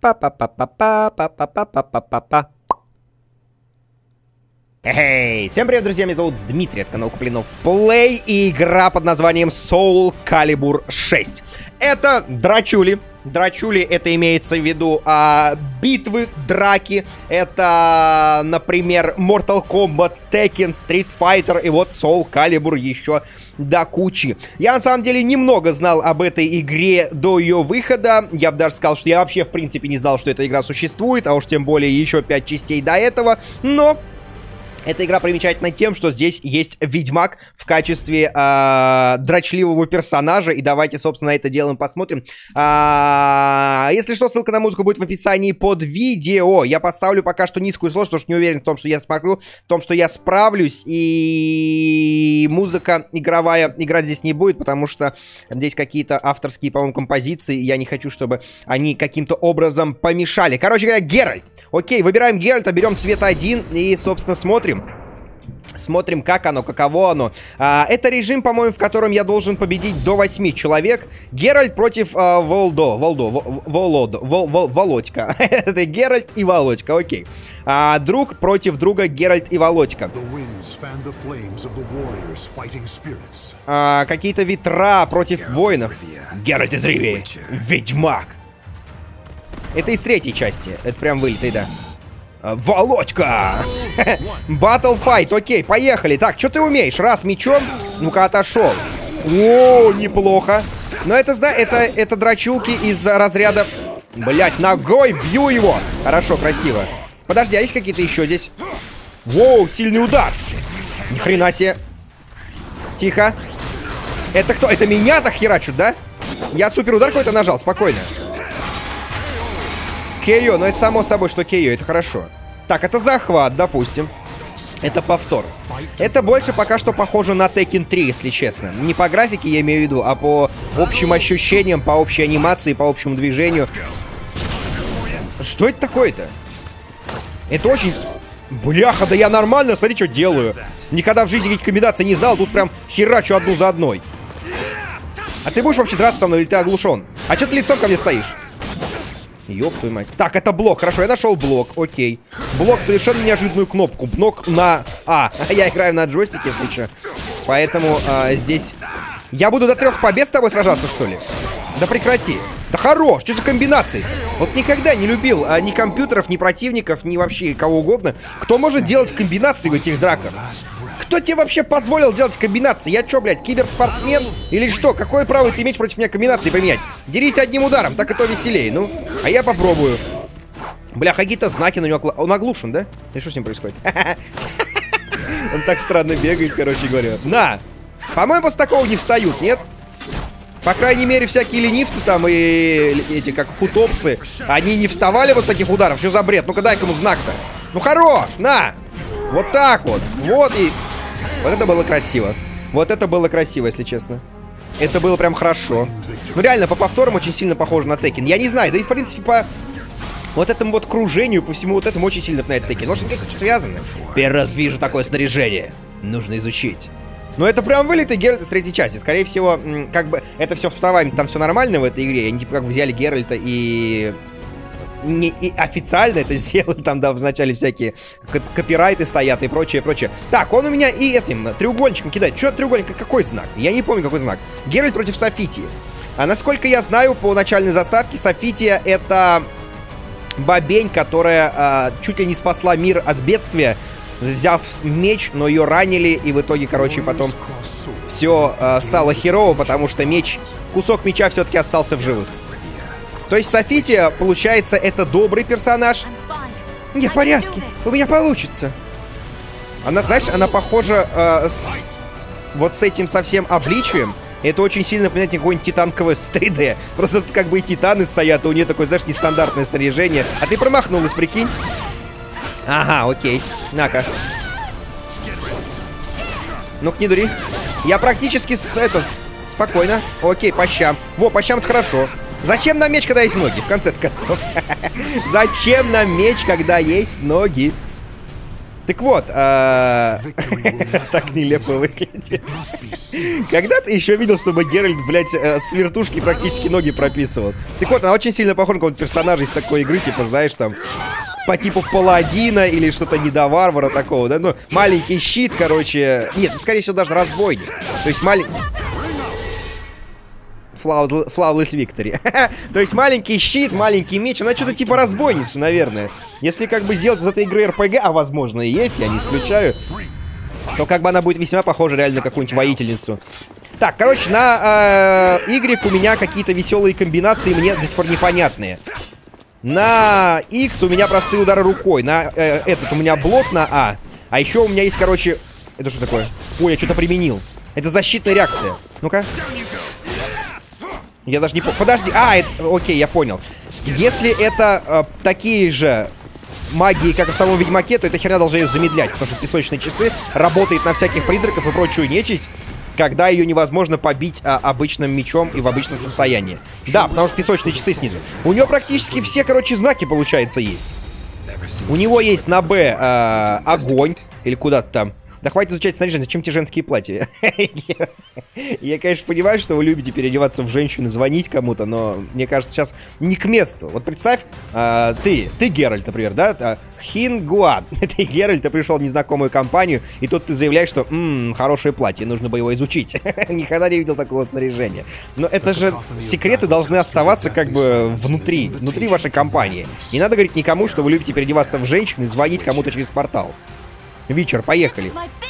Па-па-па-па-па-па-па-па-па-па. Эй, всем привет, друзья, меня зовут Дмитрий, это канал Куплинов Плей и игра под названием Soul Calibur 6. Это драчули. Драчули, это имеется в виду битвы, драки. Это, например, Mortal Kombat, Tekken, Street Fighter и вот Soul Calibur еще до кучи. Я на самом деле немного знал об этой игре до ее выхода. Я бы даже сказал, что я вообще в принципе не знал, что эта игра существует, а уж тем более еще 5 частей до этого. Но эта игра примечательна тем, что здесь есть Ведьмак в качестве дрочливого персонажа. И давайте, собственно, это делаем, посмотрим. Если что, ссылка на музыку будет в описании под видео. Я поставлю пока что низкую сложность, потому что не уверен в том, что я смогу, в том, что я справлюсь. И музыка игровая играть здесь не будет, потому что здесь какие-то авторские, по-моему, композиции. И я не хочу, чтобы они каким-то образом помешали. Короче говоря, Геральт. Окей, выбираем Геральта, берем цвет 1 и, собственно, смотрим. Смотрим, как оно, каково оно. Это режим, по-моему, в котором я должен победить до 8 человек. Геральт против Володька. Это Геральт и Володька, окей. Друг против друга Геральт и Володька. Какие-то ветра против воинов. Геральт из Ривии. Ведьмак. Это из третьей части. Это прям вылитый, да. Володька! Battle Fight, окей, поехали. Так, что ты умеешь? Раз, мечом. Ну-ка, отошел. О, неплохо. Но это драчулки из разряда... Блять, ногой бью его. Хорошо, красиво. Подожди, а есть какие-то еще здесь? Воу, сильный удар. Ни хрена себе. Тихо. Это кто? Это меня так херачут, да? Я суперудар какой-то нажал, спокойно. Кейо, но это само собой, что Кейо, это хорошо. Так, это захват, допустим. Это повтор. Это больше пока что похоже на Tekken 3, если честно. Не по графике, я имею в виду, а по общим ощущениям, по общей анимации, по общему движению. Что это такое-то? Это очень... Бляха, да я нормально, смотри, что делаю. Никогда в жизни этих комбинаций не знал, тут прям херачу одну за одной. А ты будешь вообще драться со мной или ты оглушен? А что ты лицом ко мне стоишь? Ёб твою мать. Так, это блок. Хорошо, я нашел блок. Окей. Блок совершенно неожиданную кнопку. Блок на А. Я играю на джойстике, если что. Поэтому здесь... Я буду до 3 побед с тобой сражаться, что ли? Да прекрати. Да хорош. Что за комбинации? Вот никогда не любил ни компьютеров, ни противников, ни вообще кого угодно. Кто может делать комбинации в этих драках? Кто тебе вообще позволил делать комбинации? Я чё, блядь, киберспортсмен? Или что? Какое право ты имеешь против меня комбинации применять? Дерись одним ударом, так и то веселее. Ну, а я попробую. Бля, какие-то знаки на него... Он оглушен, да? И что с ним происходит? Он так странно бегает, короче говоря. На! По-моему, после такого не встают, нет? По крайней мере, всякие ленивцы там и эти, как хутопцы, они не вставали вот с таких ударов. Что за бред? Ну-ка дай-ка ему знак-то. Ну хорош, на! Вот так вот. Вот и... Вот это было красиво. Вот это было красиво, если честно. Это было прям хорошо. Ну реально, по повторам очень сильно похоже на Tekken. Я не знаю, да и в принципе по... Вот этому вот кружению, по всему вот этому очень сильно напоминает Tekken. Может, как-то связано? Первый раз вижу такое снаряжение. Нужно изучить. Но это прям вылитый Геральт из третьей части. Скорее всего, как бы это все в словами, там все нормально в этой игре. Они типа как взяли Геральта и официально это сделали. Там, да, вначале всякие копирайты стоят и прочее, прочее. Так, он у меня и этим треугольничком кидает. Что треугольник? Какой знак? Я не помню, какой знак. Геральт против Софитии. А насколько я знаю, по начальной заставке, Софития это бабень, которая чуть ли не спасла мир от бедствия, взяв меч, но ее ранили, и в итоге, короче, потом все стало херово, потому что меч, кусок меча все-таки остался в живых. То есть Софития, получается, это добрый персонаж. Не, в порядке, у меня получится. Она, знаешь, она похожа вот с этим совсем обличием. Это очень сильно напоминает какой-нибудь Титан Квест в 3D. Просто тут как бы и титаны стоят, и у нее такое, знаешь, нестандартное снаряжение. А ты промахнулась, прикинь. Ага, окей. На-ка. Ну-ка, не дури. Я практически спокойно. Окей, по щам. Во, по щам это хорошо. Зачем нам меч, когда есть ноги, в конце концов? Зачем нам меч, когда есть ноги? Так вот, так нелепо выглядит. Когда-то еще видел, чтобы Геральт, блядь, с вертушки практически ноги прописывал. Так вот, она очень сильно похожа на какого-то персонажа из такой игры, типа, знаешь, там, по типу паладина или что-то недоварвара такого, да? Ну, маленький щит, короче. Нет, скорее всего, даже разбойник. То есть маленький... Flawless Victory. То есть маленький щит, маленький меч. Она что-то типа разбойницы, наверное. Если как бы сделать из этой игры РПГ, а возможно и есть, я не исключаю, то как бы она будет весьма похожа реально на какую-нибудь воительницу. Так, короче, на Y у меня какие-то веселые комбинации, мне до сих пор непонятные. На X у меня простые удары рукой. На этот у меня блок на А. А еще у меня есть, короче... Это что такое? Ой, я что-то применил. Это защитная реакция. Ну-ка. Я даже не понял. Подожди. А, это... Окей, я понял. Если это такие же магии, как и в самом Ведьмаке, то эта херня должна ее замедлять. Потому что песочные часы работает на всяких призраков и прочую нечисть, когда ее невозможно побить обычным мечом и в обычном состоянии. Да, потому что песочные часы снизу. У него практически все, короче, знаки, получается, есть. У него есть на Б огонь. Или куда-то там. Да хватит изучать снаряжение, зачем те женские платья? Я, конечно, понимаю, что вы любите переодеваться в женщину, звонить кому-то, но мне кажется, сейчас не к месту. Вот представь, ты Геральт, например, да? Хингуа. Ты Геральт, ты пришел в незнакомую компанию, и тут ты заявляешь, что хорошее платье, нужно бы его изучить. Никогда не видел такого снаряжения. Но это же секреты должны оставаться как бы внутри вашей компании. Не надо говорить никому, что вы любите переодеваться в женщину и звонить кому-то через портал. Вечер, поехали.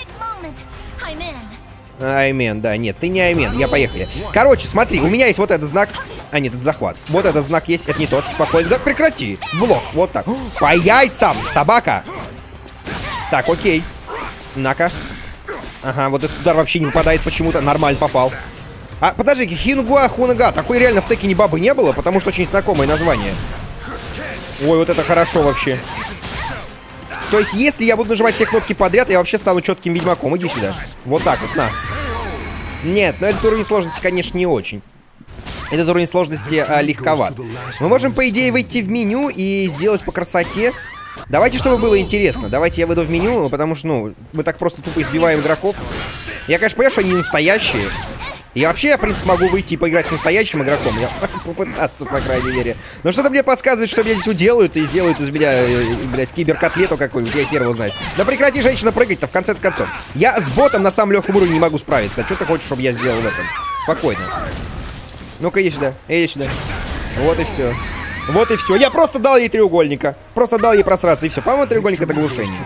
Аймен, да, нет, ты не Аймен, я поехали. Короче, смотри, у меня есть вот этот знак. А, нет, это захват. Вот этот знак есть, это не тот. Спокойно, да прекрати. Блок, вот так. По яйцам, собака. Так, окей. На-ка. Ага, вот этот удар вообще не попадает почему-то. Нормально попал. А, подожди, Хингуа Хунага. Такой реально в Текине бабы не было, потому что очень знакомое название. Ой, вот это хорошо вообще. То есть, если я буду нажимать все кнопки подряд, я вообще стану четким ведьмаком. Иди сюда. Вот так вот, на. Нет, но этот уровень сложности, конечно, не очень. Этот уровень сложности легковат. Мы можем, по идее, выйти в меню и сделать по красоте. Давайте, чтобы было интересно. Давайте я выйду в меню, потому что, ну, мы так просто тупо избиваем игроков. Я, конечно, понимаю, что они не настоящие. Я вообще, в принципе, могу выйти и поиграть с настоящим игроком. Я попытаться, по крайней мере. Но что-то мне подсказывает, что меня здесь уделают и сделают из меня, блядь, киберкотлету какую-нибудь. Я хер его знает. Да прекрати, женщина, прыгать-то, в конце концов. Я с ботом на самом легком уровне не могу справиться. А что ты хочешь, чтобы я сделал в этом? Спокойно. Ну-ка, иди сюда. Иди сюда. Вот и все. Вот и все. Я просто дал ей треугольника. Просто дал ей просраться, и все. По-моему, треугольник — это глушение.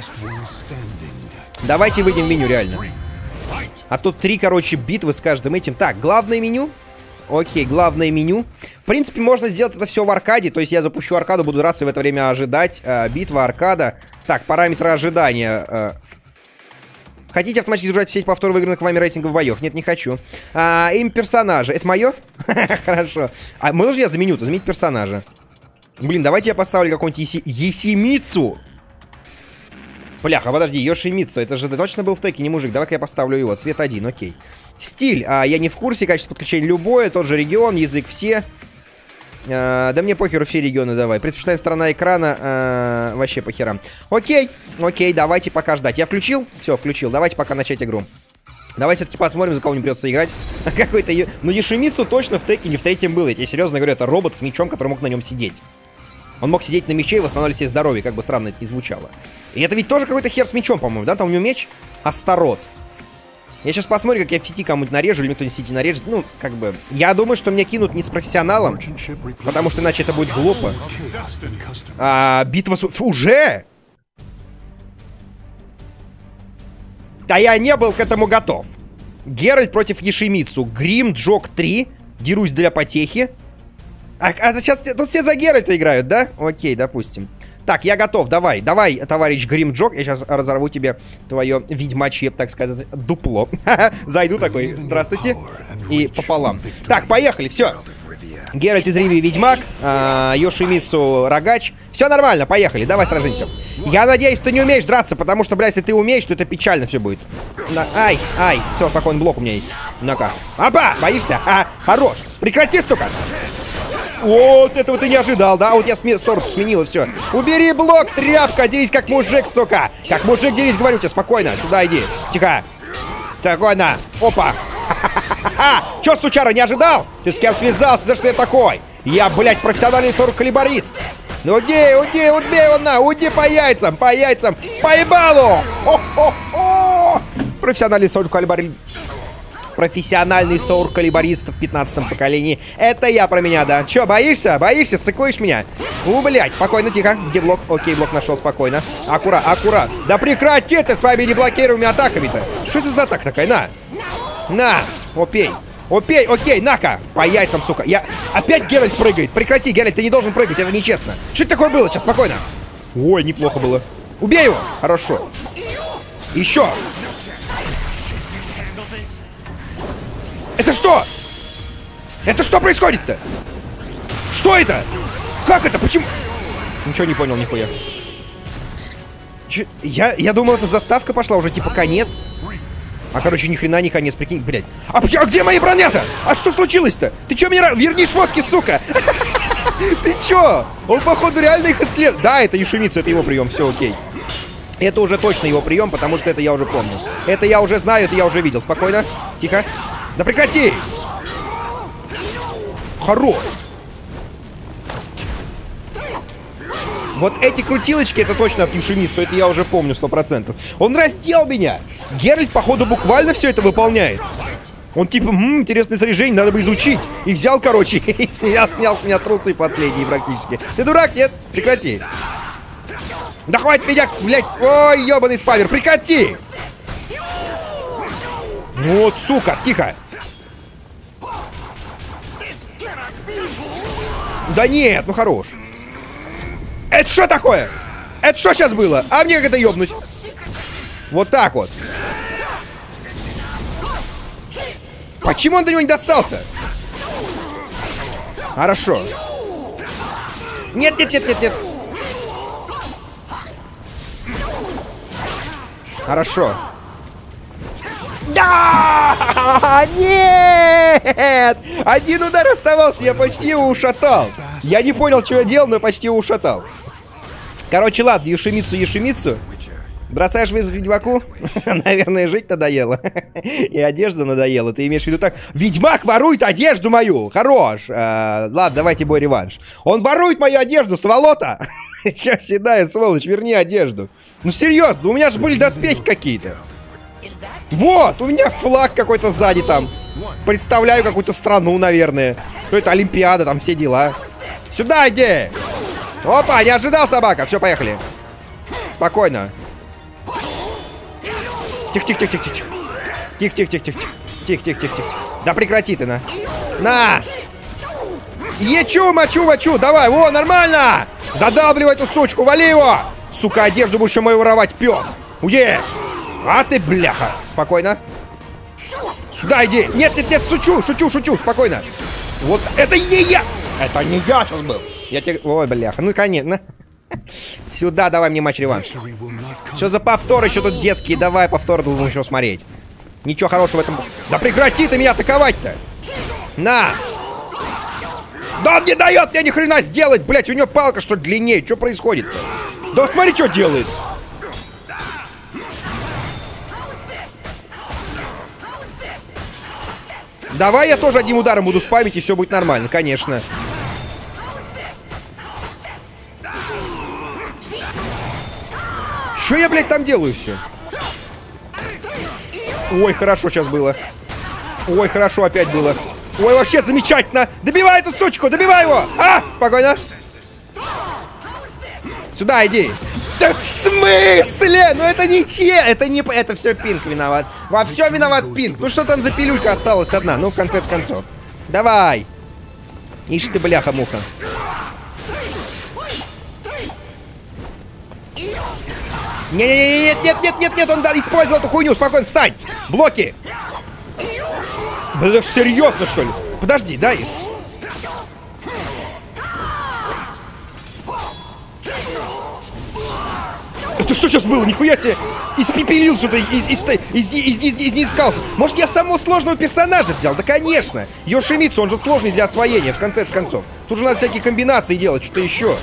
Давайте выйдем в меню, реально. А тут 3, короче, битвы с каждым этим. Так, главное меню. Окей, главное меню. В принципе, можно сделать это все в аркаде. То есть я запущу аркаду, буду драться и в это время ожидать. Битва, аркада. Так, параметры ожидания. Хотите автоматически загружать в сеть повтор выигранных вами рейтингов боев? Нет, не хочу. Имя персонажа. Это мое? Хорошо. А можно я заменю-то? Заменить персонажа. Блин, давайте я поставлю какого-нибудь Есимицу. Бляха, подожди, Йошимицу, это же точно был в Текине мужик. Давай-ка я поставлю его. Цвет 1, окей. Стиль, я не в курсе. Качество подключения любое. Тот же регион, язык все. Да мне похеру, все регионы давай. Предпочитаемая сторона экрана, вообще по херам. Окей, окей, давайте пока ждать. Я включил? Все, включил. Давайте пока начать игру. Давайте все-таки посмотрим, за кого не придется играть. Какой-то... Ну, Йошимицу точно в Текине в 3-м был. Я тебе серьезно говорю, это робот с мечом, который мог на нем сидеть. Он мог сидеть на мече и восстанавливать себе здоровье, как бы странно это ни звучало. И это ведь тоже какой-то хер с мечом, по-моему, да? Там у него меч Астарот. Я сейчас посмотрю, как я в сети кому-нибудь нарежу, или мне кто-нибудь в сети нарежет. Ну, как бы... Я думаю, что меня кинут не с профессионалом, потому что иначе это будет глупо. Битва с... Уже? Да я не был к этому готов. Геральт против Йошимицу. Грим, Джок 3. Дерусь для потехи. Сейчас тут все за Геральта играют, да? Окей, допустим. Так, я готов, давай, товарищ Гримджок. Я сейчас разорву тебе твое ведьмачье, так сказать, дупло. Зайду такой, здравствуйте. И пополам. Так, поехали, все. Геральт из Ривии ведьмак, Йошимицу рогач. Все нормально, поехали, давай сражимся. Я надеюсь, ты не умеешь драться, потому что, бля, если ты умеешь, то это печально все будет. Ай, все, спокойно, блок у меня есть. Ну-ка. Опа, боишься? Хорош. Прекрати, сука. Вот этого ты не ожидал, да? Вот я сторону сменила, все. Убери блок, тряпка, дерись как мужик, сука. Как мужик дерись, говорю тебе, спокойно. Сюда иди. Тихо. Спокойно. Опа. Чё, сучара, не ожидал? Ты с кем связался? Да что я такой? Я, блядь, профессиональный 40-калибарист. Ну уйди, уйди, убей его на, уйди по яйцам, по ебалу. Профессиональный 40-калибарист. Профессиональный саур-калибарист в 15-м поколении. Это я про меня, да. Чё, боишься? Боишься? Сыкуешь меня? Блядь, спокойно, тихо. Где блок? Окей, блок нашел, спокойно. Аккурат. Да прекрати ты своими неблокируемыми атаками-то. Что это за атака такая? На, опей. Окей, на-ка. По яйцам, сука. Опять Геральт прыгает. Прекрати, Геральт, ты не должен прыгать, это нечестно. Что это такое было? Сейчас, спокойно. Ой, неплохо было. Убей его. Хорошо. Еще. Это что? Это что происходит-то? Что это? Как это? Почему? Ничего не понял, нихуя. Я думал, это заставка пошла, уже типа конец. А, короче, ни хрена не конец, прикинь, блядь. А где мои броня-то? А что случилось-то? Ты чё меня... Верни шмотки, сука! Ты чё? Он, походу, реально их исследует. Да, это Юшимицу, это его прием, все окей. Это уже точно его прием, потому что это я уже помню. Это я уже знаю, это я уже видел. Спокойно, тихо. Да прекрати! Хорош! Вот эти крутилочки, это точно от Юшимицу, это я уже помню 100%. Он раздел меня! Геральт, походу, буквально все это выполняет. Он типа, интересное снаряжение, надо бы изучить. И взял, короче, и снял с меня трусы последние практически. Ты дурак, нет? Прекрати! Да хватит меня, блядь! Ой, ебаный спамер, прекрати! Вот, сука, тихо! Да нет, ну хорош. Это что такое? Это что сейчас было? А мне как это ёбнуть? Вот так вот. Почему он до него не достал-то? Хорошо. Нет. Хорошо. Да! Нет! Один удар оставался, я почти его ушатал. Я не понял, что я делал, но почти его ушатал. Короче, ладно, Юшимицу. Бросаешь вызов Ведьмаку? Наверное, жить надоело. И одежда надоела. Ты имеешь в виду так? Ведьмак ворует одежду мою! Хорош! Ладно, давайте бой реванш. Он ворует мою одежду, сволота! Че, седая, сволочь, верни одежду. Ну серьезно, у меня же были доспехи какие-то. Вот, у меня флаг какой-то сзади там. Представляю какую-то страну, наверное. Какая-то Олимпиада, там все дела. Сюда иди! Опа, не ожидал, собака. Все, поехали. Спокойно. Тихо. Тихо. Да прекрати ты, на. Ечу, мочу. Давай, во, нормально. Задалбливай эту сучку, вали его. Сука, одежду будешь еще мою воровать, пес. Уе. А ты, бляха. Спокойно. Сюда иди. Нет, шучу. Спокойно. Вот это не я. Это не я сейчас был. Я тебе... Ой, бляха. Ну, конечно. Сюда, давай мне матч-реванш. Что за повтор еще тут детские? Давай повтор, будем еще смотреть. Ничего хорошего в этом... Да прекрати ты меня атаковать-то. На. Да он не дает мне ни хрена сделать. Блять, у него палка что длиннее. Что происходит-то? Да смотри, что делает. Давай я тоже одним ударом буду спамить, и все будет нормально, конечно. Что я, блядь, там делаю все? Ой, хорошо сейчас было. Ой, хорошо опять было. Ой, вообще замечательно. Добивай эту сучку, добивай его. Спокойно. Сюда иди. Да в смысле? Ну это не это все Пинк виноват. Во всем виноват Пинк. Ну что там за пилюлька осталась одна? Ну, в конце концов. Давай. Ишь ты, бляха-муха. Нет, он использовал эту хуйню. Спокойно, встань. Блоки. Да это ж серьезно, что ли? Подожди, да, есть. Это что сейчас было? Нихуя себе! Испепелил что-то, изискался. Может, я самого сложного персонажа взял? Да, конечно! Йошимитсу, он же сложный для освоения, в конце концов. Тут же надо всякие комбинации делать, что-то еще.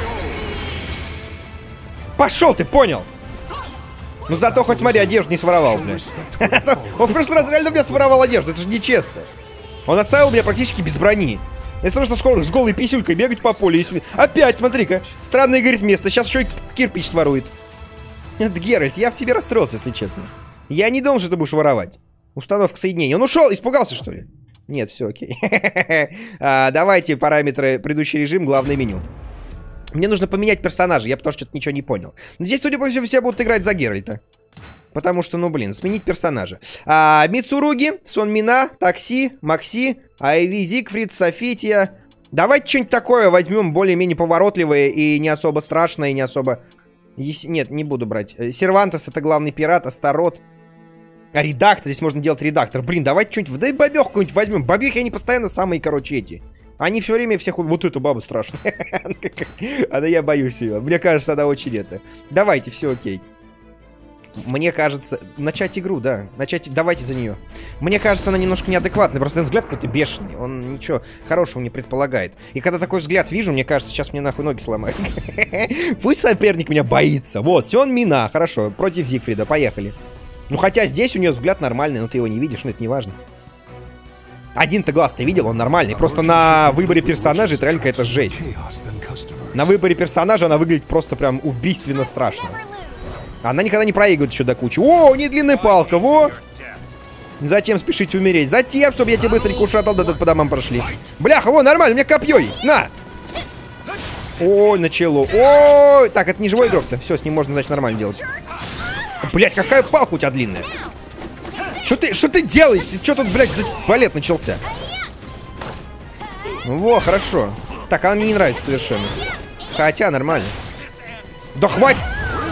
Пошел, ты понял? Ну зато хоть смотри, одежду не своровал, блядь. Он в прошлый раз реально, блядь, своровал одежду, это же нечестно. Он оставил меня практически без брони. Если нужно скоро с голой писюлькой бегать по полю. Опять, смотри-ка, странное, говорит, место. Сейчас еще и кирпич сворует. Нет, Геральт, я в тебе расстроился, если честно. Я не думал, что ты будешь воровать. Установка соединения. Он ушел, испугался, что ли? Нет, все окей. Давайте параметры, предыдущий режим, главное меню. Мне нужно поменять персонажа, я потому что что-то ничего не понял. Но здесь, судя по всему, все будут играть за Геральта. Потому что, ну блин, сменить персонажа. Мицуруги, Сон Мина, Такси, Макси, Айви, Зигфрид, Софития. Давайте что-нибудь такое возьмем, более-менее поворотливое и не особо страшное, и не особо... Нет, не буду брать. Сервантес — это главный пират, Астарот. Редактор, здесь можно делать редактор. Блин, давайте что-нибудь, да и бабёх какую-нибудь возьмем. Бабёхи, они постоянно самые, короче, эти. Они все время всех... Вот эту бабу страшная. Она, я боюсь ее. Мне кажется, она очень это. Давайте, все окей. Мне кажется... Начать игру, да. Давайте за нее. Мне кажется, она немножко неадекватная. Просто взгляд какой-то бешеный. Он ничего хорошего не предполагает. И когда такой взгляд вижу, мне кажется, сейчас мне нахуй ноги сломаются. Пусть соперник меня боится. Вот, Сён Мина. Хорошо, против Зигфрида. Поехали. Ну, хотя здесь у нее взгляд нормальный, но ты его не видишь, но это не важно. Один-то глаз ты видел, он нормальный. Просто на выборе персонажа это реально какая-то жесть. На выборе персонажа она выглядит просто прям убийственно страшно. Она никогда не проигрывает еще до кучи. О, не длинная палка, во! Затем спешите умереть. Затем, чтобы я тебе быстренько ушатал, да по домам прошли. Бляха, во, нормально, у меня копье есть, на! Ой, начало. Ой, так, это не живой игрок-то. Все, с ним можно, значит, нормально делать. Блять, какая палка у тебя длинная. Что ты делаешь? Что тут, блядь, за балет начался? Во, хорошо. Так, она мне не нравится совершенно. Хотя, нормально. Да хватит!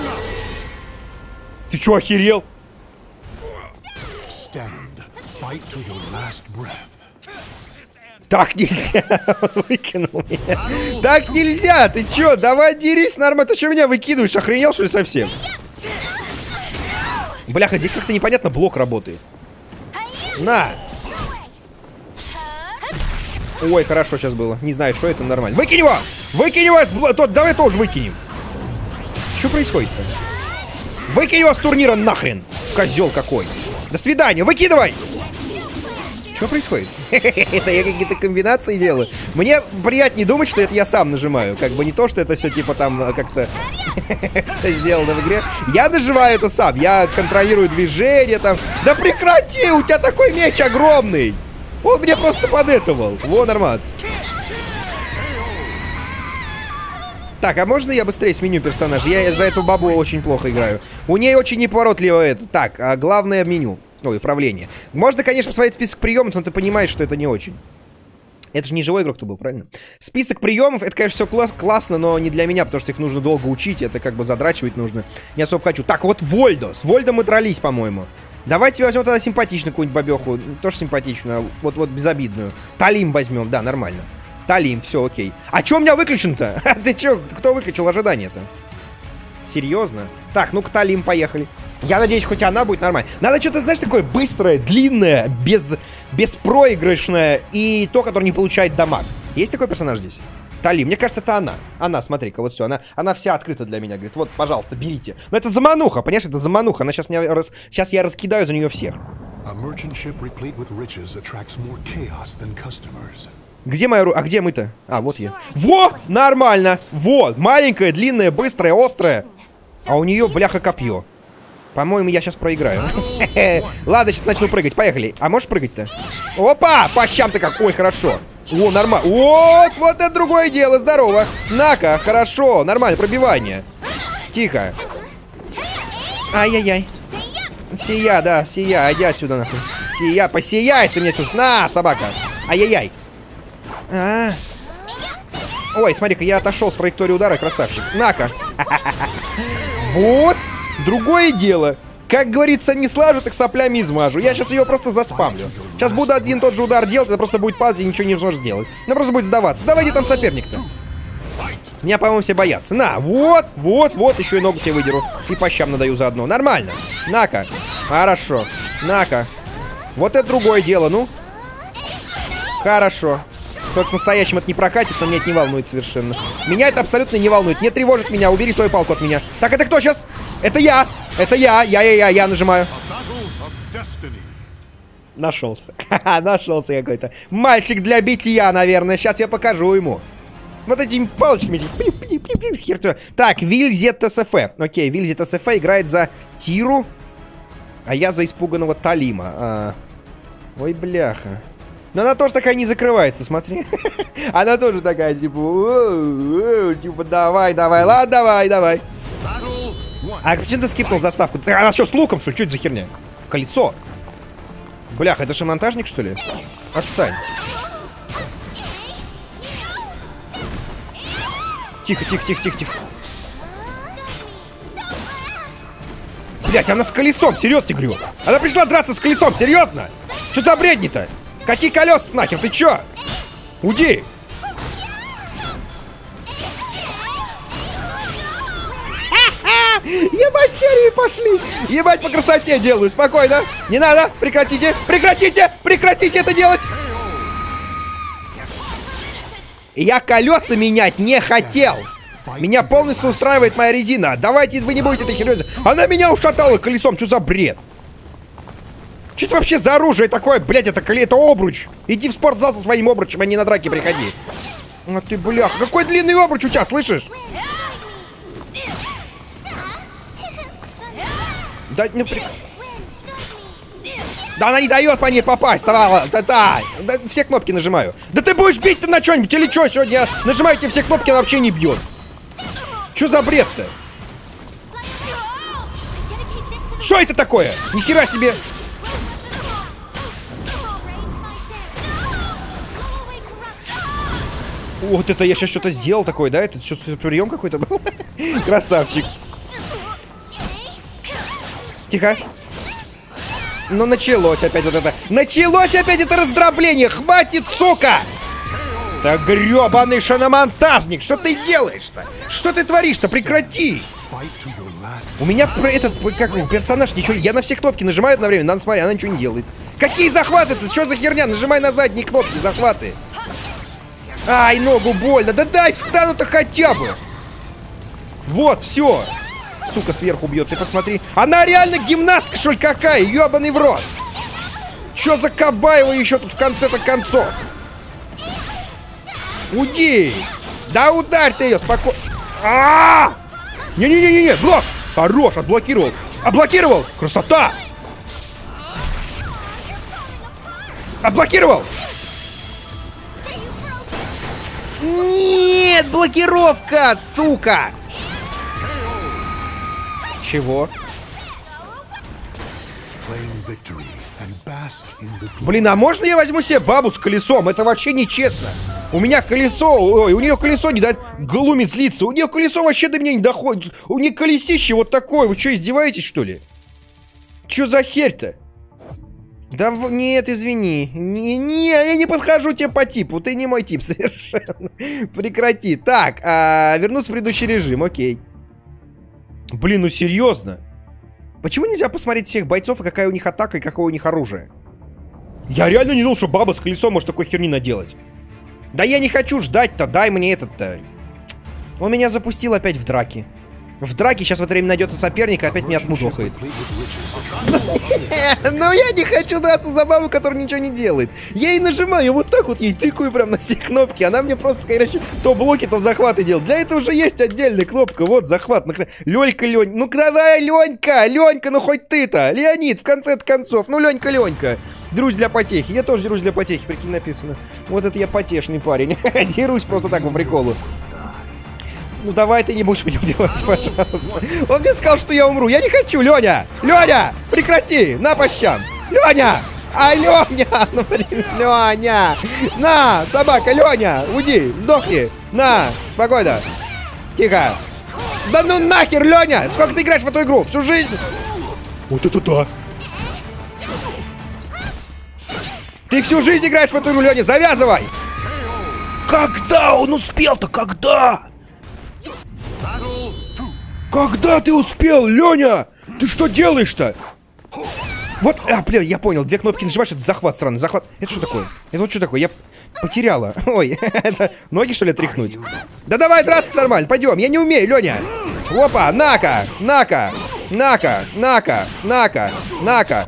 Ты чё, охерел? Так нельзя! Выкинул меня. Так нельзя! Ты чё? Давай дерись нормально. Ты чё меня выкидываешь? Охренел, что ли, совсем? Бляха, здесь как-то непонятно блок работает. На! Ой, хорошо сейчас было. Не знаю, что это, нормально. Выкинь его! Выкинь его! Давай тоже выкинем. Что происходит-то? Выкинь его с турнира нахрен! Козел какой! До свидания! Выкидывай! Что происходит? Это я какие-то комбинации делаю. Мне приятнее думать, что это я сам нажимаю. Как бы не то, что это все типа там как-то сделано в игре. Я нажимаю это сам. Я контролирую движение там. Да прекрати! У тебя такой меч огромный! Он мне просто подэтовал. Во, нормас. Так, а можно я быстрее сменю персонажа? Я за эту бабу очень плохо играю. У нее очень неповоротливо это. Так, а главное меню. Ой, управление. Можно, конечно, посмотреть список приемов, но ты понимаешь, что это не очень. Это же не живой игрок-то был, правильно? Список приемов, это, конечно, все классно, но не для меня, потому что их нужно долго учить, это как бы задрачивать нужно. Не особо хочу. Так, вот Вольдо. С Вольдо мы дрались, по-моему. Давайте возьмем тогда симпатичную какую-нибудь бабеху. Тоже симпатичную, вот безобидную. Талим возьмем, да, нормально. Талим, все, окей. А что у меня выключен-то? Ты че, кто выключил ожидание-то? Серьезно? Так, ну-ка, Талим, поехали. Я надеюсь, хоть она будет нормально. Надо что-то, знаешь, такое быстрое, длинное, беспроигрышное и то, которое не получает дамаг. Есть такой персонаж здесь? Талим, мне кажется, это она. Она, смотри-ка, вот все, она вся открыта для меня. Говорит, вот, пожалуйста, берите. Но это замануха, понимаешь, это замануха. Она сейчас сейчас я раскидаю за нее всех. Где моя рука? А где мы-то? А, вот я. Во! Нормально! Вот! Маленькая, длинная, быстрая, острая. А у нее, бляха, копье. По-моему, я сейчас проиграю. Ладно, сейчас начну прыгать. Поехали. А можешь прыгать-то? Опа! По щам ты как. Ой, хорошо. О, нормально. Вот это другое дело. Здорово. На-ка, хорошо. Нормально, пробивание. Тихо. Ай-яй-яй. Сия, да, сия. Иди отсюда, нахуй. Сия, посияй ты мне сейчас. На, собака. Ай-яй-яй. Ой, смотри-ка, я отошел с траектории удара, красавчик. На-ка. Вот. Другое дело. Как говорится, не слажу, так соплями измажу. Я сейчас ее просто заспамлю. Сейчас буду один тот же удар делать, это просто будет падать и ничего не сможешь сделать. Она просто будет сдаваться. Давай, где там соперник-то? Меня, по-моему, все боятся. На, вот, еще и ногу тебе выдеру. И по щам надаю заодно. Нормально. На-ка. Хорошо. На-ка. Вот это другое дело, ну. Хорошо. Только с настоящим это не прокатит, но меня это не волнует совершенно. Меня это абсолютно не волнует. Не тревожит меня. Убери свою палку от меня. Так, это кто сейчас? Это я. Это я нажимаю. Нашелся. Нашелся какой-то. Мальчик для битья, наверное. Сейчас я покажу ему. Вот этими палочками. Так, Вильзет ТСФ. Окей, Вильзет ТСФ играет за Тиру. А я за испуганного Талима. Ой, бляха. Но она тоже такая не закрывается, смотри. Она тоже такая, типа, типа, давай, ладно, давай. А почему ты скипнул заставку? Она что, с луком, что ли? Что это за херня? Колесо. Бляха, это же монтажник, что ли? Отстань. Тихо. Блять, она с колесом, серьезно говорю. Она пришла драться с колесом, серьезно? Что за бредни-то? Какие колеса нахер, ты чё? Уйди! Ебать, серии пошли! Ебать, по красоте делаю, спокойно! Не надо, прекратите это делать! Я колеса менять не хотел! Меня полностью устраивает моя резина. Давайте вы не будете этой херней. Она меня ушатала колесом, что за бред? Что это вообще за оружие такое? Блять, это обруч. Иди в спортзал со своим обручем, а не на драки приходи. А ты, бляха, какой длинный обруч у тебя, слышишь? Да, ну, да она не дает по ней попасть, совала. Да, все кнопки нажимаю. Да ты будешь бить-то на что-нибудь или что? Сегодня нажимаете все кнопки, она вообще не бьет. Что за бред-то? Что это такое? Нихера себе. Вот это я сейчас что-то сделал такое, да? Это что-то прием какой-то был? Красавчик. Тихо. Ну, началось опять вот это. Началось опять это раздробление. Хватит, сука! Так, гребаный шиномонтажник, что ты делаешь-то? Что ты творишь-то? Прекрати! У меня этот, как персонаж, ничего... Я на все кнопки нажимаю одновременно, надо смотреть, она ничего не делает. Какие захваты-то? Что за херня? Нажимай на задние кнопки, захваты. Ай, ногу больно. Да дай встану-то хотя бы. Вот, все. Сука, сверху бьет, ты посмотри. Она реально гимнастка, что ли, какая? Ебаный в рот. Че за Кабаева еще тут в конце-то концов? Уйди. Да ударь ты ее, спокойно. Не-не-не-не, блок. Хорош, отблокировал. Облокировал. Красота. Облокировал. Нет, блокировка, сука. Чего? Блин, а можно я возьму себе бабу с колесом? Это вообще нечестно. У меня колесо, ой, у нее колесо не дает. Глуми злится. У нее колесо вообще до меня не доходит. У нее колесище вот такое. Вы что, издеваетесь, что ли? Че за херь-то? Да нет, извини. Не, я не подхожу тебе по типу. Ты не мой тип совершенно. Прекрати. Так, вернуться в предыдущий режим, окей. Блин, ну серьезно? Почему нельзя посмотреть всех бойцов и какая у них атака и какое у них оружие? Я реально не думал, что баба с колесом может такой херни наделать. Да я не хочу ждать-то, дай мне этот-то. Он меня запустил опять в драки. В драке сейчас в это время найдется соперник, и опять меня отмудохает. Но я не хочу драться за бабу, которая ничего не делает. Я ей нажимаю, вот так вот ей тыкаю прям на все кнопки. Она мне просто, короче, то блоки, то захваты делает. Для этого уже есть отдельная кнопка. Вот, захват. Ленька, Лень. Ну, давай, Ленька! Ленька, ну хоть ты-то! Леонид, в конце концов. Ну, Ленька, Ленька. Друзь для потехи. Я тоже дерусь для потехи, прикинь, написано. Вот это я потешный парень. Дерусь просто так по приколу. Ну давай ты не будешь меня убивать, пожалуйста. Он мне сказал, что я умру. Я не хочу, Леня! Леня! Прекрати! На по щам! Леня! А, Леня! Ну, блин, Леня! На, собака, Леня! Уйди, сдохни! На, спокойно! Тихо! Да ну нахер, Леня! Сколько ты играешь в эту игру? Всю жизнь? Вот это да! Ты всю жизнь играешь в эту игру, Леня! Завязывай! Когда он успел-то? Когда? Когда ты успел, Леня? Ты что делаешь-то? Вот, бля, я понял, 2 кнопки нажимаешь, это захват странный, захват. Это что такое? Это вот что такое? Я потеряла. Ой, это ноги что ли тряхнуть? Да давай драться нормально, пойдем, я не умею, Леня. Опа, на-ка, на-ка, на-ка, на-ка, на-ка, на-ка.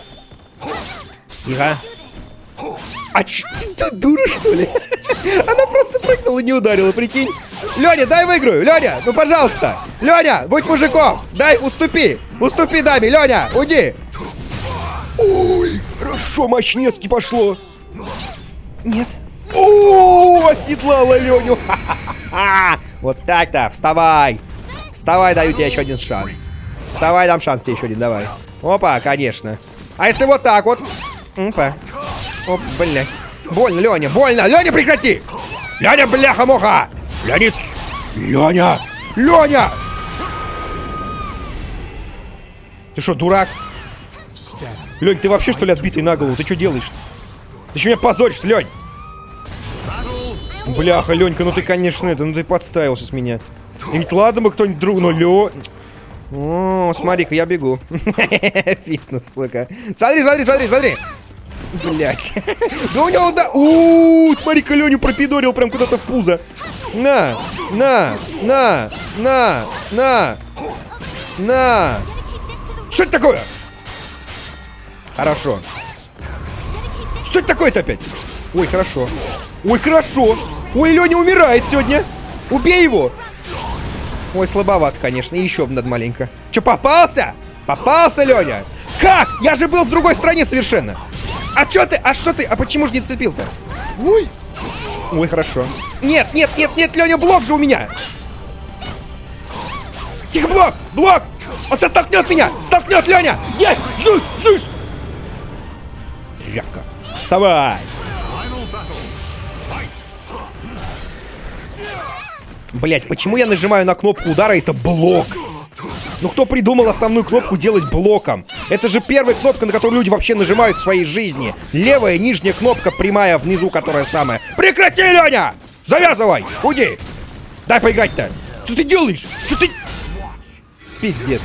Тихо. А чё, ты дура, что ли? Она просто прыгнула и не ударила, прикинь. Леня, дай выиграю, Леня, ну пожалуйста. Леня, будь мужиком, дай, уступи. Уступи даме, Леня, уйди. Ой, хорошо, мощнецки пошло. Нет. О, оседлала Леню. Вот так-то, вставай. Вставай, даю тебе еще один шанс. Вставай, дам шанс тебе еще один, давай. Опа, конечно. А если вот так вот? Опа. Оп, блядь. Больно, Леня, больно. Леня, прекрати. Леня, бляха-муха. Леонид. Леня. Леня. Ты что, дурак? Лень, ты вообще, что ли, отбитый на голову? Ты что делаешь? Ты что меня позоришь, Лень? Бляха, Ленька, ну ты, конечно, это, ну ты подставил сейчас меня. И ведь ладно бы кто-нибудь друг, но Лё... О, смотри-ка, я бегу. Фитнес, сука. Смотри, смотри, смотри, смотри. Блять. Да у него, да... Смотри-ка, Леню пропидорил прям куда-то в пузо. На, на, на, на, на, на. Что это такое? Хорошо. Что это такое-то опять? Ой, хорошо. Ой, хорошо. Ой, Леня умирает сегодня. Убей его. Ой, слабоват, конечно. И еще надо маленько. Че, попался? Попался, Леня? Как? Я же был в другой стране совершенно. А что ты? А что ты? А почему же не цепил-то? Ой. Ой, хорошо. Нет, нет, нет, нет, Леня, блок же у меня. Тихо, блок! Блок! Он сейчас столкнет меня! Столкнет, Леня! Есть! Жусь! Жусь! Ряка. Вставай! Блять, почему я нажимаю на кнопку удара, это блок? Ну кто придумал основную кнопку делать блоком? Это же первая кнопка, на которую люди вообще нажимают в своей жизни. Левая нижняя кнопка, прямая внизу, которая самая. Прекрати, Леня! Завязывай! Уйди! Дай поиграть-то! Что ты делаешь? Что ты... Пиздец.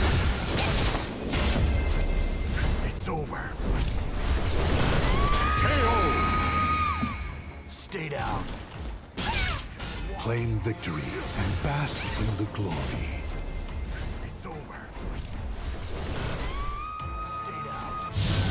Claim victory and bask in the glory. It's over. Stay down.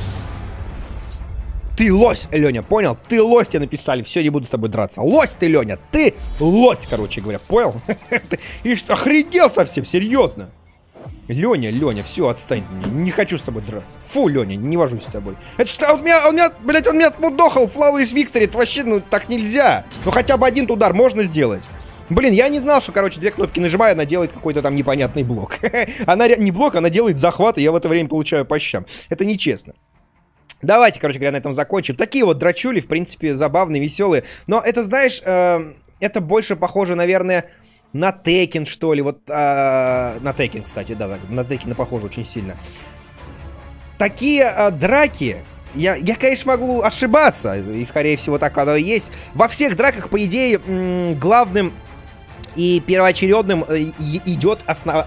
Ты лось, Леня, понял? Ты лось, тебе написали. Все, не буду с тобой драться. Лось ты, Леня, ты лось, короче говоря, понял? И что, охренел совсем, серьезно? Леня, Леня, все, отстань. Не хочу с тобой драться. Фу, Леня, не вожусь с тобой. Это что, он меня, блядь, он меня отмудохал в Flawless Victory. Это вообще, ну, так нельзя. Ну, хотя бы один удар можно сделать. Блин, я не знал, что, короче, 2 кнопки нажимаю, она делает какой-то там непонятный блок. Она не блок, она делает захват, и я в это время получаю по щам. Это нечестно. Давайте, короче говоря, на этом закончим. Такие вот драчули, в принципе, забавные, веселые. Но это, знаешь, это больше похоже, наверное... На Tekken, что ли, вот, на Tekken, кстати, да, на Tekken похоже очень сильно. Такие драки, я, конечно, могу ошибаться, и, скорее всего, так оно и есть. Во всех драках, по идее, главным и первоочередным идет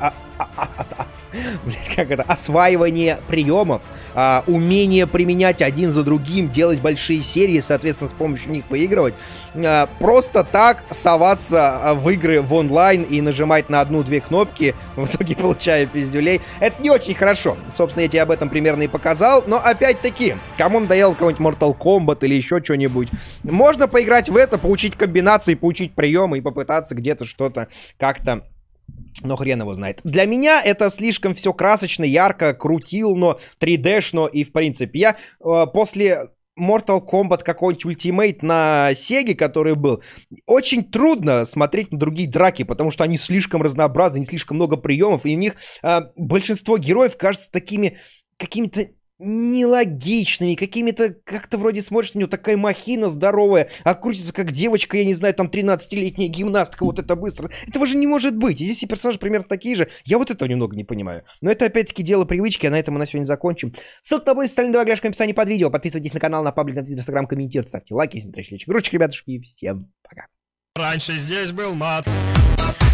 осваивание приемов, умение применять один за другим, делать большие серии, соответственно, с помощью них выигрывать. Просто так соваться в игры в онлайн и нажимать на 1-2 кнопки, в итоге получая пиздюлей, это не очень хорошо. Собственно, я тебе об этом примерно и показал, но опять-таки, кому надоел какой-нибудь Mortal Kombat или еще что-нибудь, можно поиграть в это, поучить комбинации, поучить приемы и попытаться где-то что-то как-то... Но хрен его знает. Для меня это слишком все красочно, ярко, крутилно, 3D-шно. И, в принципе, я после Mortal Kombat какой-нибудь Ultimate на Сеге, который был, очень трудно смотреть на другие драки, потому что они слишком разнообразны, не слишком много приемов, и у них большинство героев кажется такими какими-то нелогичными, какими-то, как-то вроде смотришь на нее, такая махина здоровая, а крутится как девочка, я не знаю, там 13-летняя гимнастка, вот это быстро. Этого же не может быть. И здесь и персонажи примерно такие же. Я вот этого немного не понимаю. Но это опять-таки дело привычки, а на этом мы на сегодня закончим. Ссылка на более социальные давай гляжка в описании под видео. Подписывайтесь на канал, на паблик, на Твиттер, Инстаграм, комментируйте, ставьте лайки, если не тречь ручек, ребятушки, и всем пока. Раньше здесь был мат.